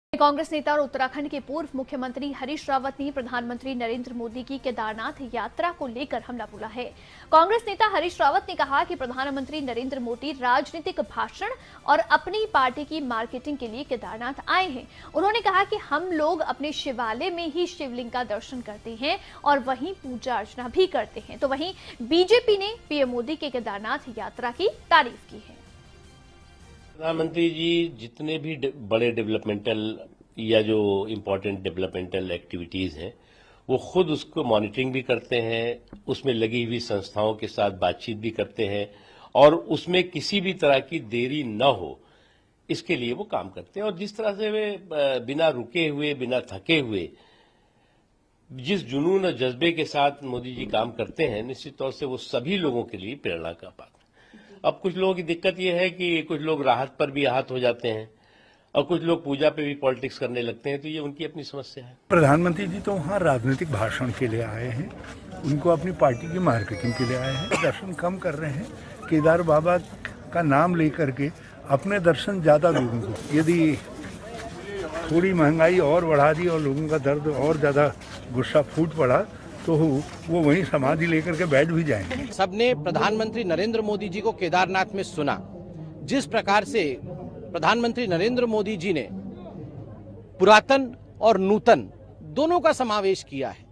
कांग्रेस नेता और उत्तराखंड के पूर्व मुख्यमंत्री हरीश रावत ने प्रधानमंत्री नरेंद्र मोदी की केदारनाथ यात्रा को लेकर हमला बोला है। कांग्रेस नेता हरीश रावत ने कहा कि प्रधानमंत्री नरेंद्र मोदी राजनीतिक भाषण और अपनी पार्टी की मार्केटिंग के लिए केदारनाथ आए हैं। उन्होंने कहा कि हम लोग अपने शिवालय में ही शिवलिंग का दर्शन करते हैं और वहीं पूजा अर्चना भी करते हैं। तो वहीं बीजेपी ने पीएम मोदी के केदारनाथ यात्रा की तारीफ की है। प्रधानमंत्री जी जितने भी बड़े डेवलपमेंटल या जो इम्पोर्टेंट डेवलपमेंटल एक्टिविटीज हैं वो खुद उसको मॉनिटरिंग भी करते हैं, उसमें लगी हुई संस्थाओं के साथ बातचीत भी करते हैं और उसमें किसी भी तरह की देरी न हो इसके लिए वो काम करते हैं। और जिस तरह से वे बिना रुके हुए, बिना थके हुए, जिस जुनून और जज्बे के साथ मोदी जी काम करते हैं, निश्चित तौर से वो सभी लोगों के लिए प्रेरणा का बात है। अब कुछ लोगों की दिक्कत यह है कि कुछ लोग राहत पर भी आहत हो जाते हैं और कुछ लोग पूजा पे भी पॉलिटिक्स करने लगते हैं, तो ये उनकी अपनी समस्या है। प्रधानमंत्री जी तो वहाँ राजनीतिक भाषण के लिए आए हैं, उनको अपनी पार्टी की मार्केटिंग के लिए आए हैं। दर्शन कम कर रहे हैं, केदार बाबा का नाम लेकर के अपने दर्शन ज्यादा लोगों को, यदि थोड़ी महंगाई और बढ़ा दी और लोगों का दर्द और ज्यादा गुस्सा फूट पड़ा तो वो वहीं समाधि लेकर के बैठ भी जाएंगे। सबने प्रधानमंत्री नरेंद्र मोदी जी को केदारनाथ में सुना। जिस प्रकार से प्रधानमंत्री नरेंद्र मोदी जी ने पुरातन और नूतन दोनों का समावेश किया है,